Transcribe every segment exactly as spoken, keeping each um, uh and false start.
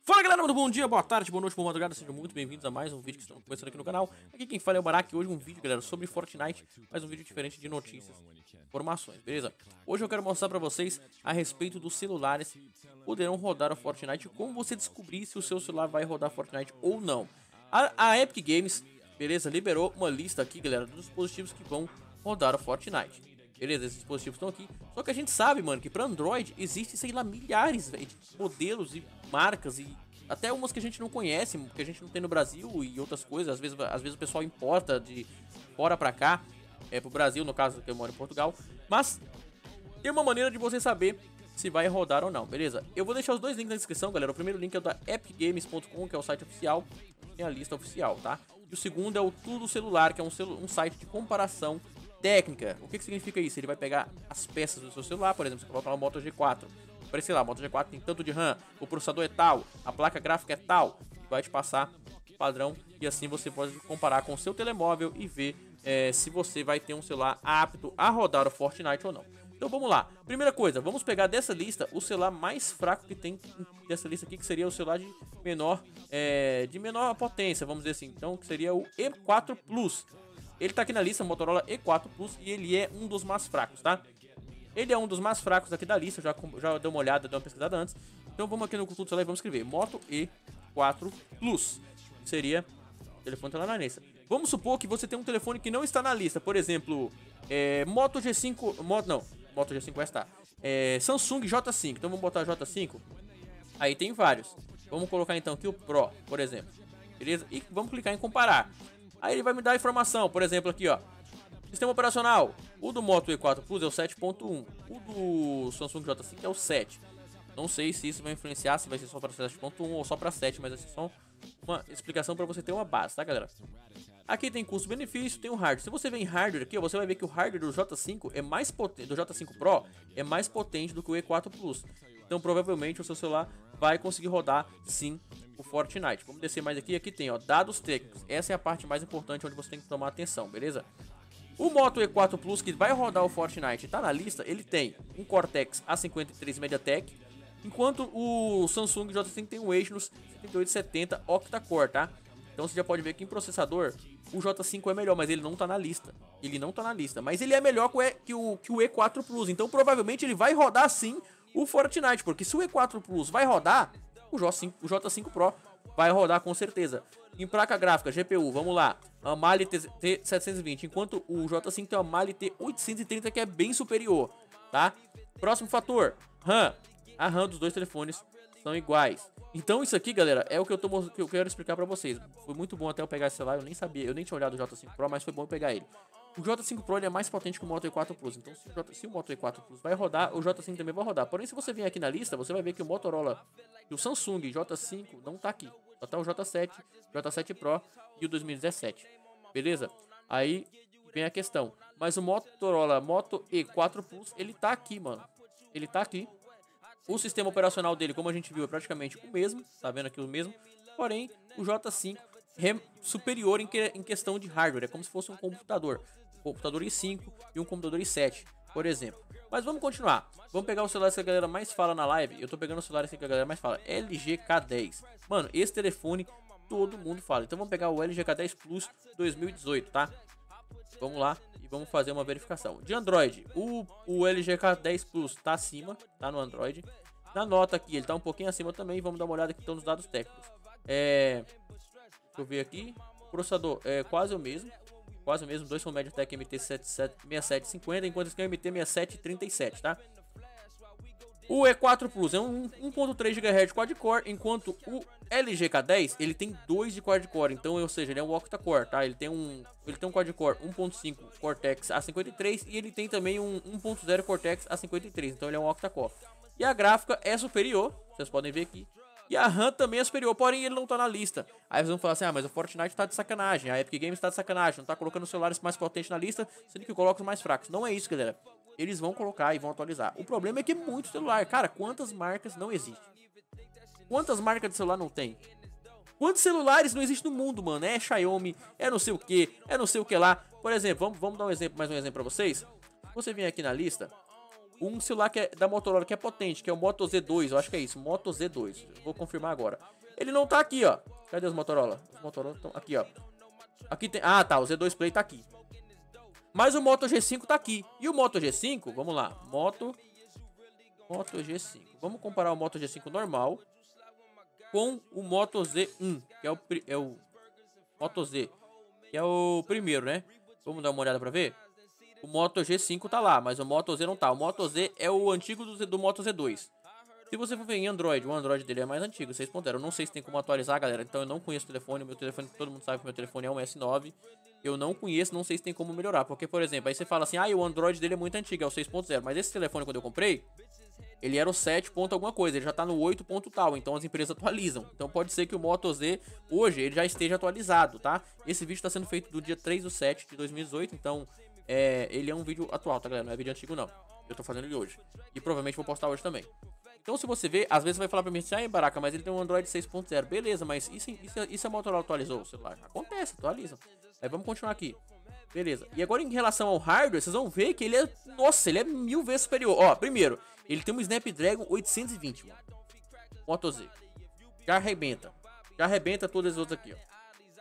Fala galera, muito bom dia, boa tarde, boa noite, boa madrugada, sejam muito bem-vindos a mais um vídeo que estamos começando aqui no canal. Aqui quem fala é o Barak, hoje um vídeo, galera, sobre Fortnite, mais um vídeo diferente de notícias, informações, beleza? Hoje eu quero mostrar pra vocês a respeito dos celulares que poderão rodar o Fortnite, como você descobrir se o seu celular vai rodar Fortnite ou não. A, a Epic Games, beleza, liberou uma lista aqui, galera, dos dispositivos que vão rodar o Fortnite. Beleza, esses dispositivos estão aqui. Só que a gente sabe, mano, que para Android existe, sei lá, milhares, véio, de modelos e marcas e até umas que a gente não conhece, que a gente não tem no Brasil e outras coisas. Às vezes, às vezes o pessoal importa de fora pra cá, é pro Brasil, no caso que eu moro em Portugal. Mas tem uma maneira de você saber se vai rodar ou não, beleza? Eu vou deixar os dois links na descrição, galera. O primeiro link é o da epic games ponto com, que é o site oficial, tem a lista oficial, tá? E o segundo é o Tudo Celular, que é um, celu um site de comparação técnica. O que, que significa isso? Ele vai pegar as peças do seu celular, por exemplo, você coloca uma Moto G quatro, aparece lá, a Moto G quatro tem tanto de RAM, o processador é tal, a placa gráfica é tal, vai te passar padrão e assim você pode comparar com o seu telemóvel e ver é, se você vai ter um celular apto a rodar o Fortnite ou não. Então vamos lá, primeira coisa, vamos pegar dessa lista o celular mais fraco que tem dessa lista aqui, que seria o celular de menor, é, de menor potência, vamos dizer assim, então que seria o E quatro Plus. Ele tá aqui na lista, Motorola E quatro Plus, e ele é um dos mais fracos, tá? Ele é um dos mais fracos aqui da lista, já, já dei uma olhada, dei uma pesquisada antes. Então vamos aqui no Tudo Celular e vamos escrever Moto E quatro Plus. Seria o telefone tá lá na lista. Vamos supor que você tem um telefone que não está na lista, por exemplo, é, Moto G cinco, Moto, não, Moto G cinco S tá, é, Samsung J cinco, então vamos botar J cinco. Aí tem vários. Vamos colocar então aqui o Pro, por exemplo, beleza? E vamos clicar em comparar. Aí ele vai me dar a informação, por exemplo aqui ó, sistema operacional, o do Moto E quatro Plus é o sete ponto um, o do Samsung J cinco é o sete. Não sei se isso vai influenciar, se vai ser só para sete ponto um ou só para sete, mas é só uma explicação para você ter uma base, tá galera? Aqui tem custo-benefício, tem o hardware. Se você vem em hardware aqui, ó, você vai ver que o hardware do J cinco é mais potente, do J cinco Pro é mais potente do que o E quatro Plus. Então provavelmente o seu celular vai conseguir rodar sim o Fortnite. Vamos descer mais aqui, aqui tem ó, dados técnicos. Essa é a parte mais importante onde você tem que tomar atenção, beleza? O Moto E quatro Plus que vai rodar o Fortnite, tá na lista, ele tem um Cortex A cinquenta e três MediaTek, enquanto o Samsung J cinco tem um Exynos setenta e oito setenta octa-core, tá? Então você já pode ver que em processador o J cinco é melhor, mas ele não tá na lista. Ele não tá na lista, mas ele é melhor que o, e, que o, que o E quatro Plus, então provavelmente ele vai rodar sim o Fortnite, porque se o E quatro Plus vai rodar, o J cinco, o J cinco Pro vai rodar com certeza. Em placa gráfica, G P U, vamos lá, a Mali T setecentos e vinte, enquanto o J cinco tem a Mali T oitocentos e trinta, que é bem superior, tá? Próximo fator, RAM. A RAM dos dois telefones são iguais. Então isso aqui, galera, é o que eu, tô, que eu quero explicar pra vocês. Foi muito bom até eu pegar esse celular, eu nem sabia, eu nem tinha olhado o J cinco Pro, mas foi bom eu pegar ele. O J cinco Pro ele é mais potente que o Moto E quatro Plus, então se o, J, se o Moto E quatro Plus vai rodar, o J cinco também vai rodar. Porém, se você vier aqui na lista, você vai ver que o Motorola e o Samsung J cinco não tá aqui. Só tá o J sete, J sete Pro e o dois mil e dezessete, beleza? Aí vem a questão, mas o Motorola Moto E quatro Plus, ele tá aqui, mano. Ele tá aqui. O sistema operacional dele, como a gente viu, é praticamente o mesmo, tá vendo aqui o mesmo, porém o J cinco é superior em, que, em questão de hardware, é como se fosse um computador, um computador i cinco e um computador i sete, por exemplo. Mas vamos continuar, vamos pegar o celular que a galera mais fala na live, eu tô pegando o celular que a galera mais fala, L G K dez, mano, esse telefone todo mundo fala, então vamos pegar o L G K dez Plus dois mil e dezoito, tá? Vamos lá e vamos fazer uma verificação. De Android, o, o L G K dez Plus tá acima, tá no Android. Na nota aqui, ele tá um pouquinho acima também. Vamos dar uma olhada aqui então nos dados técnicos. É, deixa eu ver aqui. O processador é quase o mesmo. Quase o mesmo. Dois são MediaTek M T sessenta e sete cinquenta, enquanto esse aqui é o M T sessenta e sete trinta e sete, tá? O E quatro Plus é um um ponto três gigahertz quad-core, enquanto o L G K dez ele tem dois de quad-core, então, ou seja, ele é um octa-core, tá? Ele tem um, ele tem um quad-core um ponto cinco Cortex A cinquenta e três e ele tem também um um ponto zero Cortex A cinquenta e três, então ele é um octa-core. E a gráfica é superior, vocês podem ver aqui. E a RAM também é superior, porém ele não tá na lista. Aí vocês vão falar assim, ah, mas o Fortnite tá de sacanagem, a Epic Games tá de sacanagem, não tá colocando os celulares mais potentes na lista, sendo que coloca os mais fracos. Não é isso, galera. Eles vão colocar e vão atualizar. O problema é que é muito celular. Cara, quantas marcas não existem? Quantas marcas de celular não tem? Quantos celulares não existem no mundo, mano? É Xiaomi, é não sei o que, é não sei o que lá. Por exemplo, vamos, vamos dar um exemplo, mais um exemplo pra vocês. Você vem aqui na lista, um celular que é da Motorola que é potente, que é o Moto Z dois, eu acho que é isso, Moto Z dois. Vou confirmar agora. ele não tá aqui, ó. Cadê os Motorola? Os Motorola estão aqui, ó. Aqui tem... Ah, tá, o Z dois Play tá aqui. Mas o Moto G cinco tá aqui. E o Moto G cinco, vamos lá. Moto... Moto G cinco. Vamos comparar o Moto G cinco normal com o Moto Z um, que é o, é o Moto Z, que é o primeiro, né? Vamos dar uma olhada pra ver? O Moto G cinco tá lá, mas o Moto Z não tá. O Moto Z é o antigo do, Z, do Moto Z dois. Se você for ver em Android, o Android dele é mais antigo, seis ponto zero. Eu não sei se tem como atualizar, galera. Então eu não conheço o telefone. Meu telefone, todo mundo sabe que meu telefone é um S nove. Eu não conheço, não sei se tem como melhorar. Porque, por exemplo, aí você fala assim, ah, o Android dele é muito antigo, é o seis ponto zero. Mas esse telefone, quando eu comprei, ele era o sete ponto alguma coisa. Ele já tá no oito ponto tal. Então as empresas atualizam. Então pode ser que o Moto Z, hoje, ele já esteja atualizado, tá? Esse vídeo tá sendo feito do dia três do sete de dois mil e dezoito. Então, é, ele é um vídeo atual, tá, galera? Não é vídeo antigo, não. Eu tô fazendo ele hoje. E provavelmente vou postar hoje também. Então, se você ver, às vezes você vai falar pra mim assim, ah, Baraka, mas ele tem um Android seis ponto zero. Beleza, mas isso, isso, isso a Motorola atualizou o celular? Acontece, atualizam. Aí vamos continuar aqui. Beleza. E agora em relação ao hardware, vocês vão ver que ele é... Nossa, ele é mil vezes superior. Ó, primeiro, ele tem um Snapdragon oitocentos e vinte, mano. Moto Z. Já arrebenta. Já arrebenta todas as outras aqui, ó.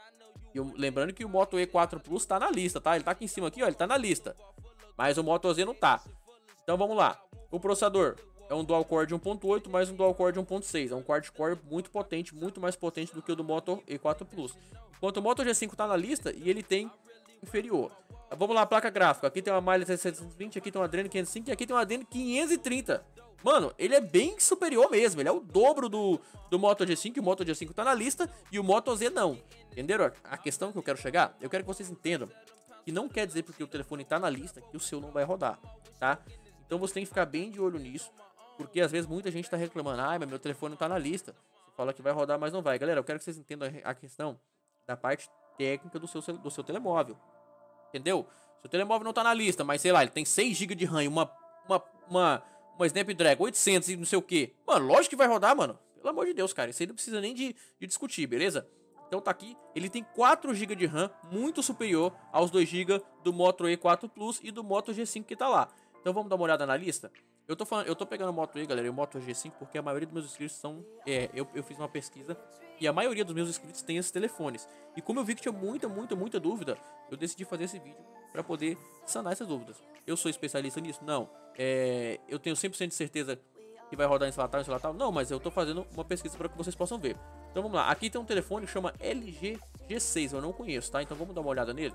E eu, lembrando que o Moto E quatro Plus tá na lista, tá? Ele tá aqui em cima aqui, ó. Ele tá na lista. Mas o Moto Z não tá. Então vamos lá. O processador é um dual core de um ponto oito mais um dual core de um ponto seis. É um quad-core muito potente, muito mais potente do que o do Moto E quatro Plus. Enquanto o Moto G cinco tá na lista e ele tem inferior. Vamos lá, placa gráfica. Aqui tem uma Mali setecentos e vinte, aqui tem uma Adreno quinhentos e cinco e aqui tem uma Adreno quinhentos e trinta. Mano, ele é bem superior mesmo. Ele é o dobro do, do Moto G cinco. E o Moto G cinco tá na lista e o Moto Z não. Entenderam a questão que eu quero chegar? Eu quero que vocês entendam que não quer dizer porque o telefone tá na lista que o seu não vai rodar, tá? Então você tem que ficar bem de olho nisso. Porque às vezes muita gente tá reclamando, ah, mas meu telefone não tá na lista. Você fala que vai rodar, mas não vai. Galera, eu quero que vocês entendam a questão da parte técnica do seu, do seu telemóvel. Entendeu? Seu telemóvel não tá na lista, mas sei lá, ele tem seis gigas de RAM e uma, uma, uma, uma Snapdragon oitocentos e não sei o que. Mano, lógico que vai rodar, mano. Pelo amor de Deus, cara. Isso aí não precisa nem de, de discutir, beleza? Então tá aqui. Ele tem quatro gigas de RAM, muito superior aos dois gigas do Moto E quatro Plus e do Moto G cinco que tá lá. Então vamos dar uma olhada na lista? Eu tô, falando, eu tô pegando o Moto E, galera, e o Moto G cinco porque a maioria dos meus inscritos são... É, eu, eu fiz uma pesquisa e a maioria dos meus inscritos tem esses telefones. E como eu vi que tinha muita, muita, muita dúvida, eu decidi fazer esse vídeo para poder sanar essas dúvidas. Eu sou especialista nisso? Não. É, eu tenho cem por cento de certeza que vai rodar em celular tal, em celular tal? Não, mas eu tô fazendo uma pesquisa para que vocês possam ver. Então vamos lá. Aqui tem um telefone que chama L G G seis, eu não conheço, tá? Então vamos dar uma olhada nele.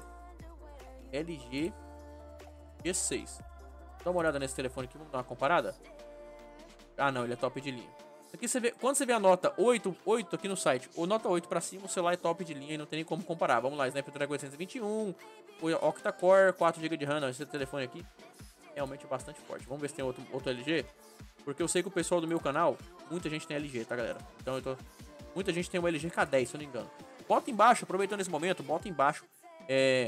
L G G seis. Dá uma olhada nesse telefone aqui, vamos dar uma comparada. Ah não, ele é top de linha. Aqui você vê, quando você vê a nota oito, oito aqui no site, ou nota oito pra cima, o celular é top de linha e não tem nem como comparar. Vamos lá, Snapdragon oitocentos e vinte e um, octa-core, quatro gigas de RAM, não, esse telefone aqui realmente é bastante forte. Vamos ver se tem outro, outro L G, porque eu sei que o pessoal do meu canal, muita gente tem L G, tá galera? Então eu tô... Muita gente tem o L G K dez, se eu não me engano. Bota embaixo, aproveitando esse momento, bota embaixo, é...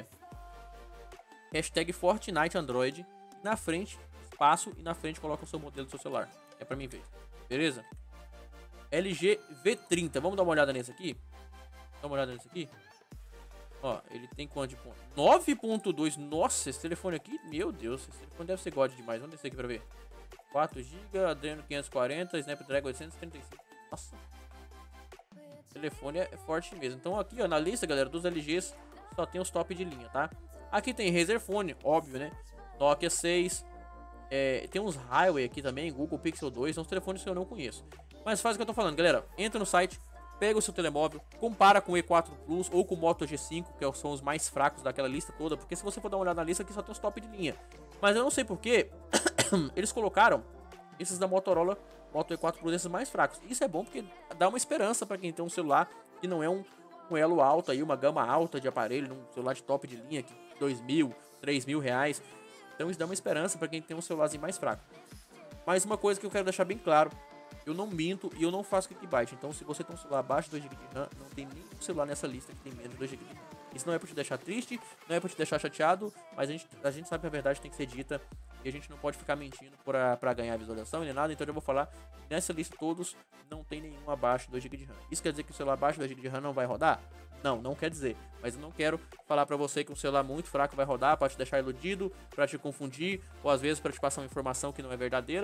hashtag Fortnite Android. Na frente, espaço e na frente coloca o seu modelo do seu celular. É pra mim ver. Beleza? L G V trinta. Vamos dar uma olhada nesse aqui? Dá uma olhada nesse aqui. Ó, ele tem quanto de ponto? nove ponto dois. Nossa, esse telefone aqui, meu Deus. Esse telefone deve ser God demais. Vamos descer aqui pra ver. quatro gigas, Adreno quinhentos e quarenta, Snapdragon oitocentos e trinta e cinco. Nossa. O telefone é forte mesmo. Então aqui, ó, na lista, galera, dos L Gs, só tem os top de linha, tá? Aqui tem Razer Phone, óbvio, né? Nokia seis, é, tem uns Highway aqui também, Google Pixel dois, são os telefones que eu não conheço. Mas faz o que eu tô falando, galera, entra no site, pega o seu telemóvel, compara com o E quatro Plus ou com o Moto G cinco, que são os mais fracos daquela lista toda, porque se você for dar uma olhada na lista aqui só tem os top de linha. Mas eu não sei porque eles colocaram esses da Motorola, Moto E quatro Plus, esses mais fracos. Isso é bom porque dá uma esperança para quem tem um celular que não é um, um elo alto aí, uma gama alta de aparelho, um celular de top de linha, que dois mil, três mil reais. Então isso dá uma esperança para quem tem um celularzinho mais fraco. Mas uma coisa que eu quero deixar bem claro, eu não minto e eu não faço clickbait. Então se você tem um celular abaixo de dois gigas de RAM, não tem nenhum celular nessa lista que tem menos de dois gigas de RAM. Isso não é para te deixar triste, não é para te deixar chateado, mas a gente, a gente sabe que a verdade tem que ser dita e a gente não pode ficar mentindo para ganhar visualização nem nada. Então eu vou falar, nessa lista todos não tem nenhum abaixo de dois gigas de RAM. Isso quer dizer que o celular abaixo de dois gigas de RAM não vai rodar? Não, não quer dizer, mas eu não quero falar pra você que um celular muito fraco vai rodar pra te deixar iludido, pra te confundir, ou às vezes pra te passar uma informação que não é verdadeira.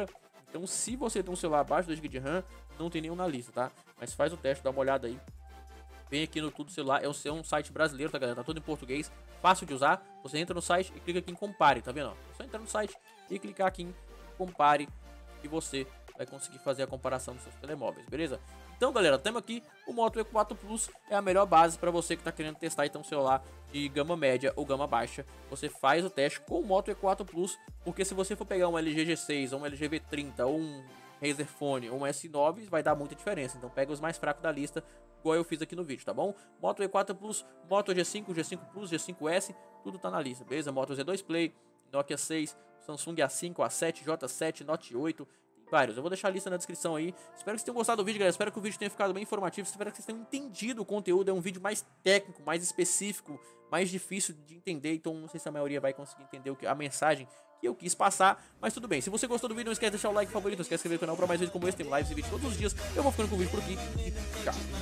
Então, se você tem um celular abaixo de dois gigas de RAM, não tem nenhum na lista, tá? Mas faz o teste, dá uma olhada aí. Vem aqui no Tudo Celular, é um, é um site brasileiro, tá, galera? Tá tudo em português, fácil de usar. Você entra no site e clica aqui em Compare, tá vendo? É só entrar no site e clicar aqui em Compare e você vai conseguir fazer a comparação dos seus telemóveis, beleza? Então, galera, temos aqui o Moto E quatro Plus, é a melhor base para você que tá querendo testar então um celular de gama média ou gama baixa. Você faz o teste com o Moto E quatro Plus, porque se você for pegar um L G G seis, ou um L G V trinta, ou um Razer Phone, ou um S nove, vai dar muita diferença. Então pega os mais fracos da lista, igual eu fiz aqui no vídeo, tá bom? Moto E quatro Plus, Moto G cinco, G cinco Plus, G cinco S, tudo tá na lista, beleza? Moto Z dois Play, Nokia seis, Samsung A cinco, A sete, J sete, Note oito, vários. Eu vou deixar a lista na descrição aí. Espero que vocês tenham gostado do vídeo, galera. Espero que o vídeo tenha ficado bem informativo. Espero que vocês tenham entendido o conteúdo. É um vídeo mais técnico, mais específico, mais difícil de entender. Então não sei se a maioria vai conseguir entender o que, a mensagem que eu quis passar. Mas tudo bem. Se você gostou do vídeo, não esquece de deixar o like favorito. Não esquece de se inscrever no canal para mais vídeos como esse. Tem lives e vídeos todos os dias. Eu vou ficando com o vídeo por aqui. E tchau.